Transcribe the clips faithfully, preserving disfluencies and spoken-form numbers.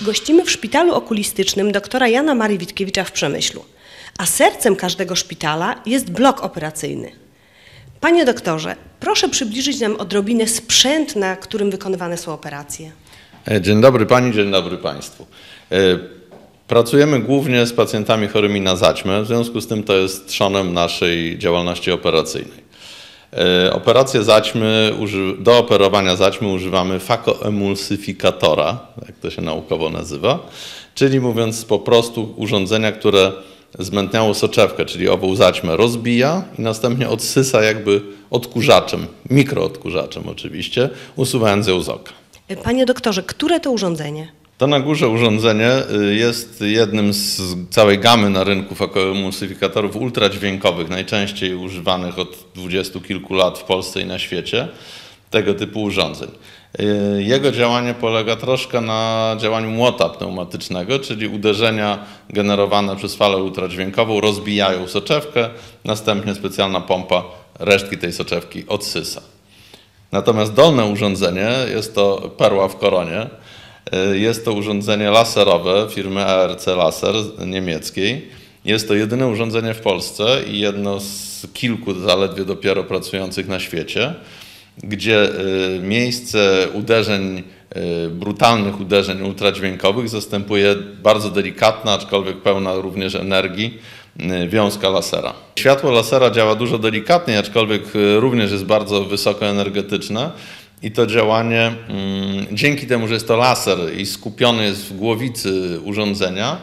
Gościmy w szpitalu okulistycznym doktora Jana Marii Witkiewicza w Przemyślu, a sercem każdego szpitala jest blok operacyjny. Panie doktorze, proszę przybliżyć nam odrobinę sprzęt, na którym wykonywane są operacje. Dzień dobry Pani, dzień dobry Państwu. Pracujemy głównie z pacjentami chorymi na zaćmę, w związku z tym to jest trzonem naszej działalności operacyjnej. Operacje zaćmy, do operowania zaćmy używamy fakoemulsyfikatora, jak to się naukowo nazywa, czyli mówiąc po prostu urządzenia, które zmętniałą soczewkę, czyli ową zaćmę, rozbija i następnie odsysa jakby odkurzaczem, mikroodkurzaczem oczywiście, usuwając ją z oka. Panie doktorze, które to urządzenie? To na górze urządzenie jest jednym z całej gamy na rynku fakoemulsyfikatorów ultradźwiękowych, najczęściej używanych od dwudziestu kilku lat w Polsce i na świecie, tego typu urządzeń. Jego działanie polega troszkę na działaniu młota pneumatycznego, czyli uderzenia generowane przez falę ultradźwiękową rozbijają soczewkę, następnie specjalna pompa resztki tej soczewki odsysa. Natomiast dolne urządzenie, jest to perła w koronie, jest to urządzenie laserowe firmy A R C Laser niemieckiej. Jest to jedyne urządzenie w Polsce i jedno z kilku zaledwie dopiero pracujących na świecie, gdzie miejsce uderzeń, brutalnych uderzeń ultradźwiękowych zastępuje bardzo delikatna, aczkolwiek pełna również energii, wiązka lasera. Światło lasera działa dużo delikatniej, aczkolwiek również jest bardzo wysokoenergetyczne. I to działanie, dzięki temu, że jest to laser i skupiony jest w głowicy urządzenia,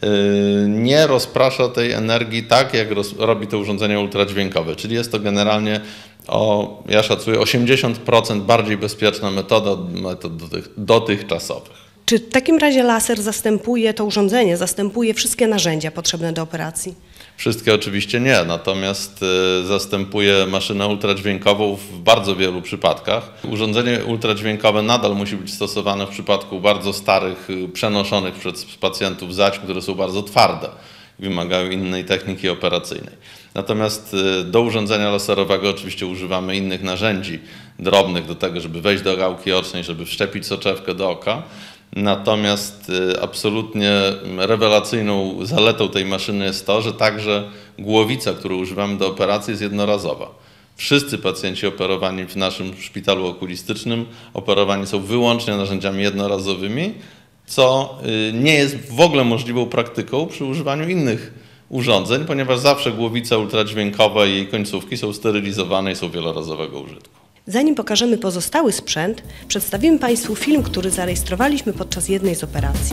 nie rozprasza tej energii tak, jak robi to urządzenie ultradźwiękowe. Czyli jest to generalnie, o, ja szacuję, osiemdziesiąt procent bardziej bezpieczna metoda od metod dotychczasowych. Czy w takim razie laser zastępuje, to urządzenie zastępuje wszystkie narzędzia potrzebne do operacji? Wszystkie oczywiście nie, natomiast zastępuje maszynę ultradźwiękową w bardzo wielu przypadkach. Urządzenie ultradźwiękowe nadal musi być stosowane w przypadku bardzo starych, przenoszonych przez pacjentów zaćm, które są bardzo twarde i wymagają innej techniki operacyjnej. Natomiast do urządzenia laserowego oczywiście używamy innych narzędzi drobnych do tego, żeby wejść do gałki ocznej, żeby wszczepić soczewkę do oka. Natomiast absolutnie rewelacyjną zaletą tej maszyny jest to, że także głowica, którą używamy do operacji, jest jednorazowa. Wszyscy pacjenci operowani w naszym szpitalu okulistycznym operowani są wyłącznie narzędziami jednorazowymi, co nie jest w ogóle możliwą praktyką przy używaniu innych urządzeń, ponieważ zawsze głowica ultradźwiękowa i jej końcówki są sterylizowane i są wielorazowego użytku. Zanim pokażemy pozostały sprzęt, przedstawimy Państwu film, który zarejestrowaliśmy podczas jednej z operacji.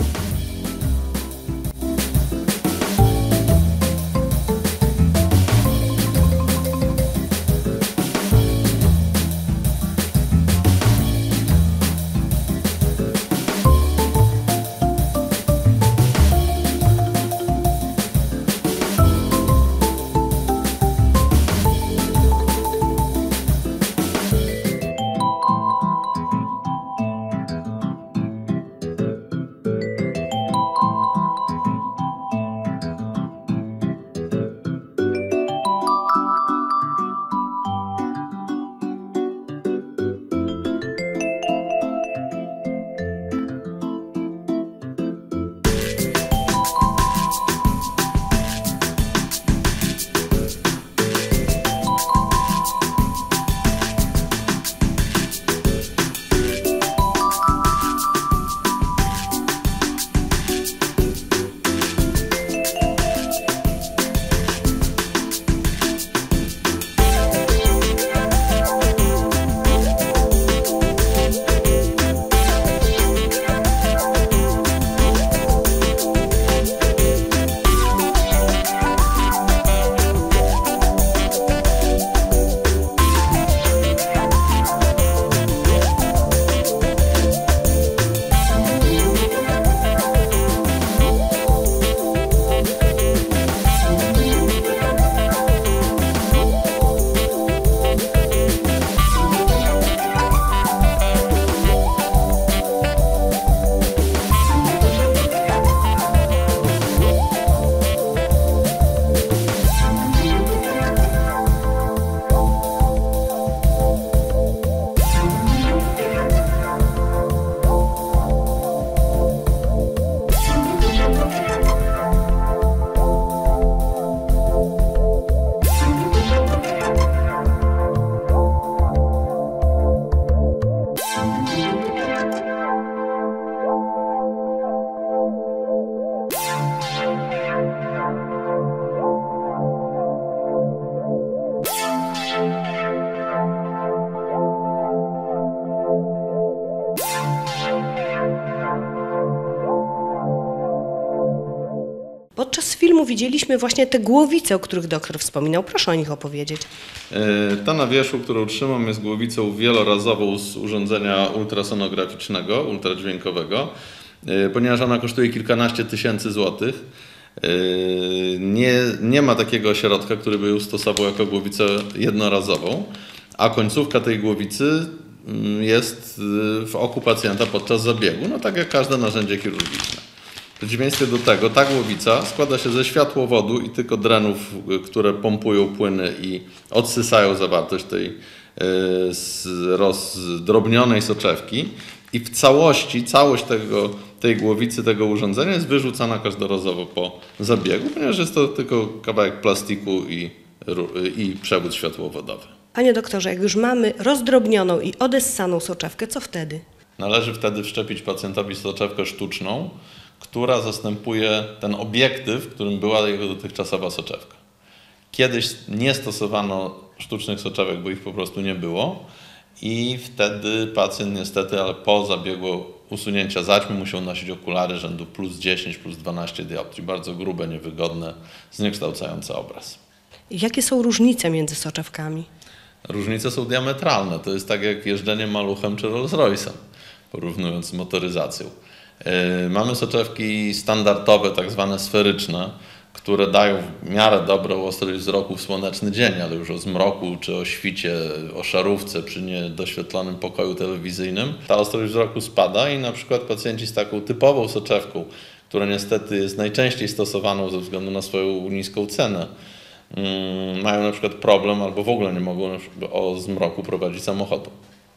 podczas filmu widzieliśmy właśnie te głowice, o których doktor wspominał. Proszę o nich opowiedzieć. Ta na wierzchu, którą trzymam, jest głowicą wielorazową z urządzenia ultrasonograficznego, ultradźwiękowego, ponieważ ona kosztuje kilkanaście tysięcy złotych. Nie, nie ma takiego ośrodka, który by ją stosował jako głowicę jednorazową, a końcówka tej głowicy jest w oku pacjenta podczas zabiegu, no tak jak każde narzędzie chirurgiczne. W przeciwieństwie do tego ta głowica składa się ze światłowodu i tylko drenów, które pompują płyny i odsysają zawartość tej rozdrobnionej soczewki i w całości, całość tego, tej głowicy, tego urządzenia jest wyrzucana każdorazowo po zabiegu, ponieważ jest to tylko kawałek plastiku i, i przewód światłowodowy. Panie doktorze, jak już mamy rozdrobnioną i odessaną soczewkę, co wtedy? Należy wtedy wszczepić pacjentowi soczewkę sztuczną, która zastępuje ten obiektyw, w którym była jego dotychczasowa soczewka. Kiedyś nie stosowano sztucznych soczewek, bo ich po prostu nie było i wtedy pacjent niestety, ale po zabiegu usunięcia zaćmy musiał nosić okulary rzędu plus dziesięć, plus dwanaście dioptrii, bardzo grube, niewygodne, zniekształcające obraz. Jakie są różnice między soczewkami? Różnice są diametralne. To jest tak jak jeżdżenie maluchem czy Rolls Royce'em, porównując z motoryzacją. Yy, mamy soczewki standardowe, tak zwane sferyczne, które dają w miarę dobrą ostrość wzroku w słoneczny dzień, ale już o zmroku czy o świcie, o szarówce przy niedoświetlonym pokoju telewizyjnym ta ostrość wzroku spada i na przykład pacjenci z taką typową soczewką, która niestety jest najczęściej stosowaną ze względu na swoją niską cenę, yy, mają na przykład problem albo w ogóle nie mogą o zmroku prowadzić samochodu.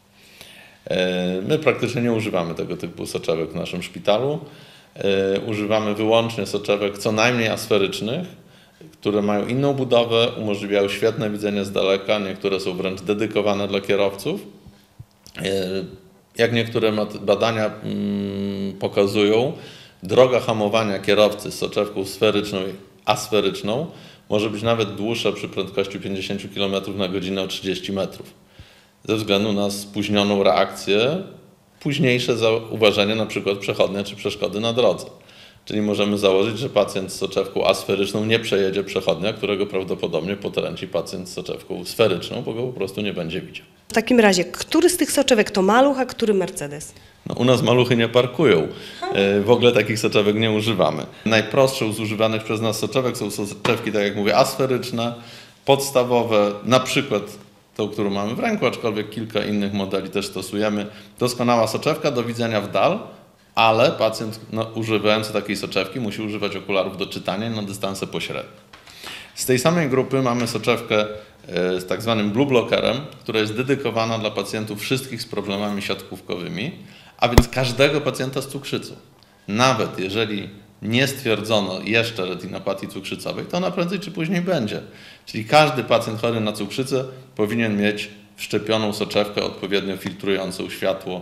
My praktycznie nie używamy tego typu soczewek w naszym szpitalu. Używamy wyłącznie soczewek co najmniej asferycznych, które mają inną budowę, umożliwiają świetne widzenie z daleka, niektóre są wręcz dedykowane dla kierowców. Jak niektóre badania pokazują, droga hamowania kierowcy z soczewką sferyczną i asferyczną może być nawet dłuższa przy prędkości pięćdziesiąt kilometrów na godzinę o trzydzieści metrów. Ze względu na spóźnioną reakcję, późniejsze zauważenie na przykład przechodnia czy przeszkody na drodze. Czyli możemy założyć, że pacjent z soczewką asferyczną nie przejedzie przechodnia, którego prawdopodobnie potrąci pacjent z soczewką sferyczną, bo go po prostu nie będzie widział. W takim razie, który z tych soczewek to maluch, a który Mercedes? No, u nas maluchy nie parkują. W ogóle takich soczewek nie używamy. Najprostszą z używanych przez nas soczewek są soczewki, tak jak mówię, asferyczne, podstawowe, na przykład tą, którą mamy w ręku, aczkolwiek kilka innych modeli też stosujemy. Doskonała soczewka do widzenia w dal, ale pacjent no, używający takiej soczewki musi używać okularów do czytania na dystanse pośrednie. Z tej samej grupy mamy soczewkę z tak zwanym blue blockerem, która jest dedykowana dla pacjentów wszystkich z problemami siatkówkowymi, a więc każdego pacjenta z cukrzycą. Nawet jeżeli nie stwierdzono jeszcze retinopatii cukrzycowej, to ona prędzej czy później będzie. Czyli każdy pacjent chory na cukrzycę powinien mieć wszczepioną soczewkę odpowiednio filtrującą światło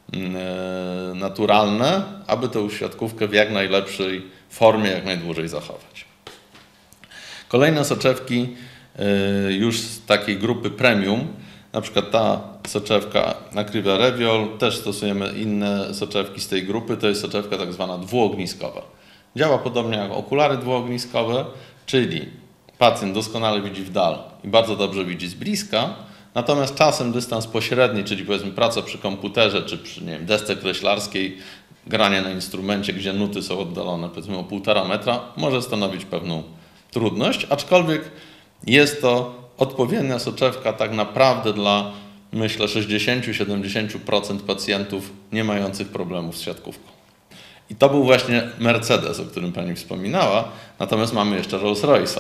naturalne, aby tę światkówkę w jak najlepszej formie jak najdłużej zachować. Kolejne soczewki już z takiej grupy premium, na przykład ta soczewka Acryva Reviol, też stosujemy inne soczewki z tej grupy, to jest soczewka tak zwana dwuogniskowa. Działa podobnie jak okulary dwuogniskowe, czyli pacjent doskonale widzi w dal i bardzo dobrze widzi z bliska, natomiast czasem dystans pośredni, czyli powiedzmy praca przy komputerze czy przy nie wiem, desce kreślarskiej, granie na instrumencie, gdzie nuty są oddalone powiedzmy o półtora metra, może stanowić pewną trudność, aczkolwiek jest to odpowiednia soczewka tak naprawdę dla, myślę, sześćdziesiąt do siedemdziesięciu procent pacjentów nie mających problemów z siatkówką. I to był właśnie Mercedes, o którym Pani wspominała, natomiast mamy jeszcze Rolls Royce'a.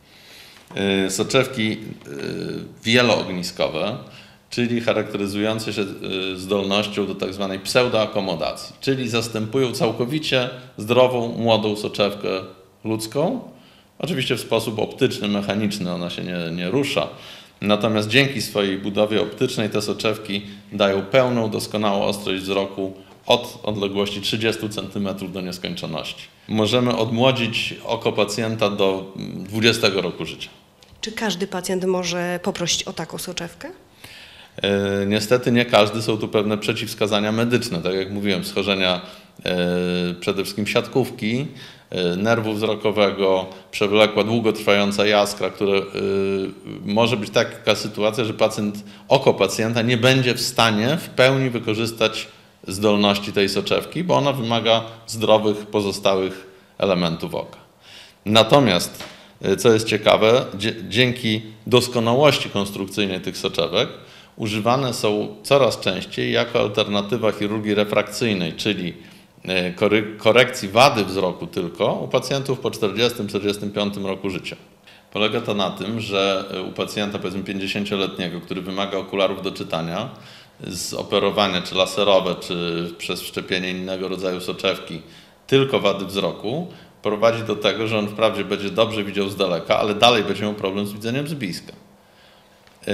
Soczewki wieloogniskowe, czyli charakteryzujące się zdolnością do tak zwanej pseudoakomodacji, czyli zastępują całkowicie zdrową, młodą soczewkę ludzką, oczywiście w sposób optyczny, mechaniczny, ona się nie, nie rusza. Natomiast dzięki swojej budowie optycznej te soczewki dają pełną, doskonałą ostrość wzroku od odległości trzydziestu centymetrów do nieskończoności. Możemy odmłodzić oko pacjenta do dwudziestego roku życia. Czy każdy pacjent może poprosić o taką soczewkę? E, niestety nie każdy, są tu pewne przeciwwskazania medyczne, tak jak mówiłem, schorzenia e, przede wszystkim siatkówki, nerwu wzrokowego, przewlekła, długotrwająca jaskra, które może być taka sytuacja, że pacjent, oko pacjenta nie będzie w stanie w pełni wykorzystać zdolności tej soczewki, bo ona wymaga zdrowych pozostałych elementów oka. Natomiast, co jest ciekawe, dzięki doskonałości konstrukcyjnej tych soczewek używane są coraz częściej jako alternatywa chirurgii refrakcyjnej, czyli korekcji wady wzroku tylko u pacjentów po czterdziestym czterdziestym piątym roku życia. Polega to na tym, że u pacjenta powiedzmy pięćdziesięcioletniego, który wymaga okularów do czytania, zoperowanie czy laserowe, czy przez wszczepienie innego rodzaju soczewki tylko wady wzroku, prowadzi do tego, że on wprawdzie będzie dobrze widział z daleka, ale dalej będzie miał problem z widzeniem z bliska. Yy...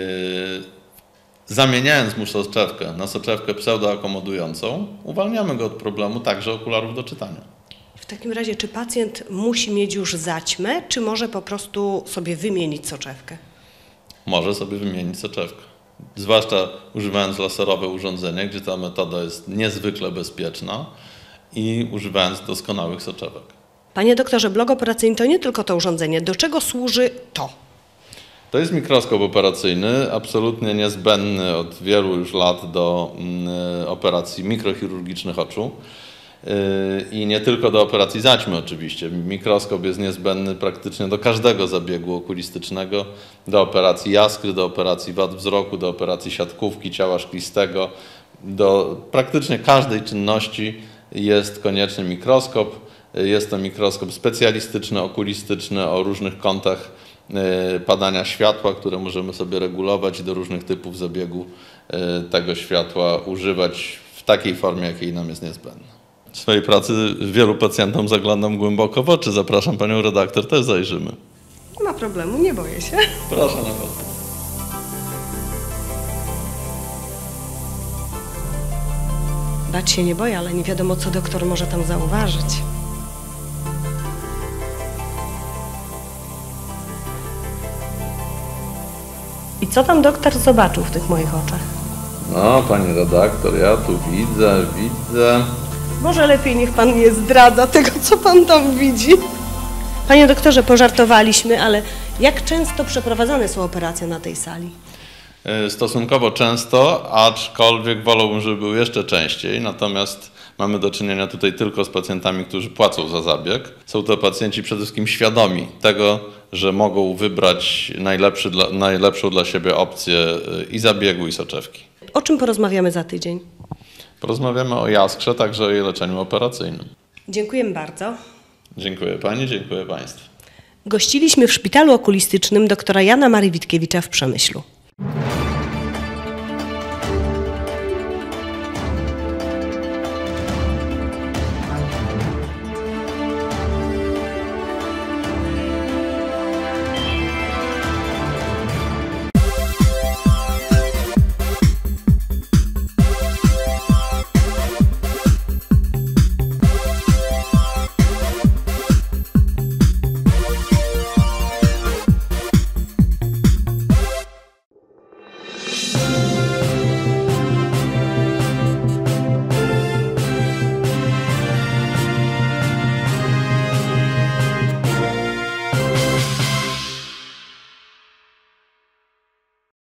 Zamieniając mu soczewkę na soczewkę pseudoakomodującą, uwalniamy go od problemu także okularów do czytania. W takim razie, czy pacjent musi mieć już zaćmę, czy może po prostu sobie wymienić soczewkę? Może sobie wymienić soczewkę. Zwłaszcza używając laserowe urządzenie, gdzie ta metoda jest niezwykle bezpieczna i używając doskonałych soczewek. Panie doktorze, blok operacyjny to nie tylko to urządzenie. Do czego służy to? To jest mikroskop operacyjny, absolutnie niezbędny od wielu już lat do operacji mikrochirurgicznych oczu i nie tylko do operacji zaćmy oczywiście. Mikroskop jest niezbędny praktycznie do każdego zabiegu okulistycznego, do operacji jaskry, do operacji wad wzroku, do operacji siatkówki ciała szklistego, do praktycznie każdej czynności jest konieczny mikroskop. Jest to mikroskop specjalistyczny, okulistyczny o różnych kątach padania światła, które możemy sobie regulować i do różnych typów zabiegu tego światła używać w takiej formie, jakiej nam jest niezbędna. W swojej pracy wielu pacjentom zaglądam głęboko w oczy. Zapraszam panią redaktor, też zajrzymy. Nie ma problemu, nie boję się. Proszę na pewno. Bać się nie boję, ale nie wiadomo, co doktor może tam zauważyć. I co tam doktor zobaczył w tych moich oczach? No, pani redaktor, ja tu widzę, widzę. Może lepiej niech pan nie zdradza tego, co pan tam widzi. Panie doktorze, pożartowaliśmy, ale jak często przeprowadzane są operacje na tej sali? Stosunkowo często, aczkolwiek wolałbym, żeby było jeszcze częściej, natomiast mamy do czynienia tutaj tylko z pacjentami, którzy płacą za zabieg. Są to pacjenci przede wszystkim świadomi tego, że mogą wybrać najlepszy dla, najlepszą dla siebie opcję i zabiegu, i soczewki. O czym porozmawiamy za tydzień? Porozmawiamy o jaskrze, także o jej leczeniu operacyjnym. Dziękujemy bardzo. Dziękuję pani, dziękuję państwu. Gościliśmy w szpitalu okulistycznym doktora Jana Marii Witkiewicza w Przemyślu.